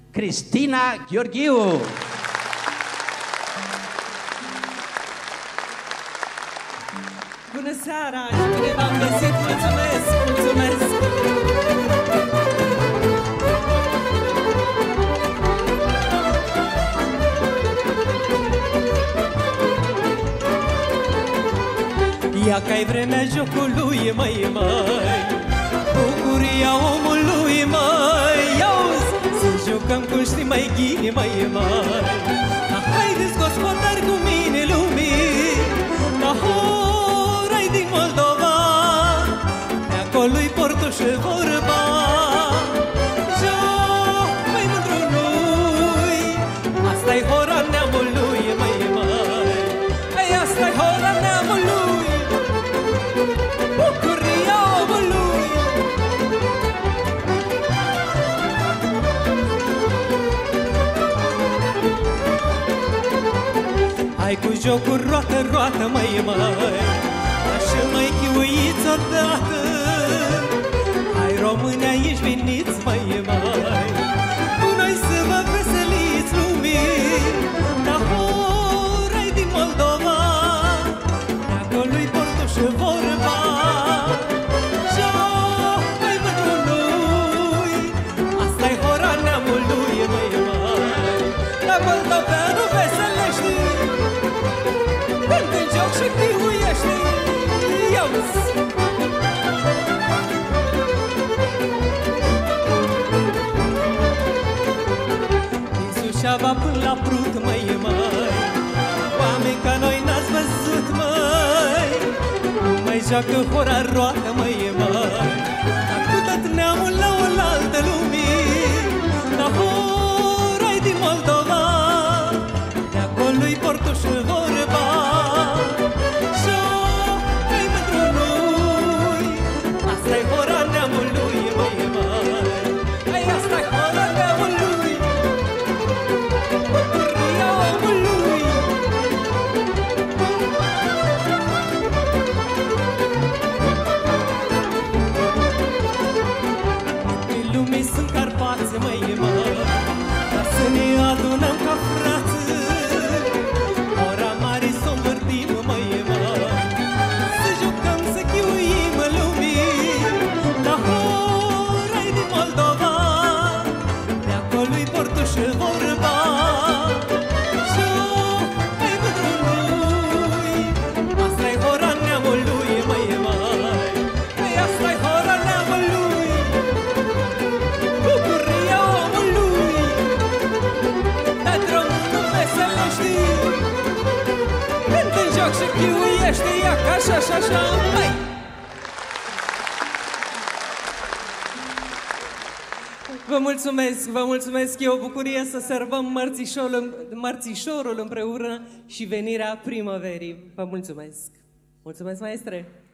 Cristina Gheorghiu. Bună seara și bine v-am găsit, mulțumesc, mulțumesc! Ia că-i vremea jocului, măi, bucuria omului, măi, auzi, să jucăm cum știi, măi, ghini, măi, haideți, gospodari, cu mine lumii, la Horai din Moldova, de acolo-i portul și vorba, joc, măi, mândrunui, asta-i hora neamului, măi, ei, asta-i hora neamului, bucuria omului. Hai cu jocul roată, măi, așa mai chiuiți odată. Hai, români, aici veniți, măi, cu noi să vă veseliți lumii, da Horai din Moldova, de acolo-i portul și vorba, joc, măi, mândrunui, asta-i hora neamului, măi, la moldoveanu veselește, când în joc și chiuiește, iau-ți! Din Suceava până la Prut, măi, oameni ca noi n-ați văzut, măi, nu mai joacă hora roată, măi, cu tot neamul la oaltă lumii, la Horai din Moldova, de acolo-i portul și vorba, joc, măi, mândrunui, asta-i hora neamului, măi, ei, asta-i hora neamului, bucuria omului. În lume sunt Carpați, măi, ca să ne adunăm ca frați, ora mare să o învârtim, măi, să jucăm, să chiuim lumii, la Horai din Moldova, de acolo-i portul și vorba, joc, măi, mândrunui, asta-i hora neamului, măi, ei, asta-i hora neamului, bucuria omului, dar drumul nu veselește, când în joc și chiuiește, ia ca așa, măi! Vă mulțumesc, e o bucurie să sărbăm mărțișorul împreună și venirea primăverii. Vă mulțumesc! Mulțumesc, maestre!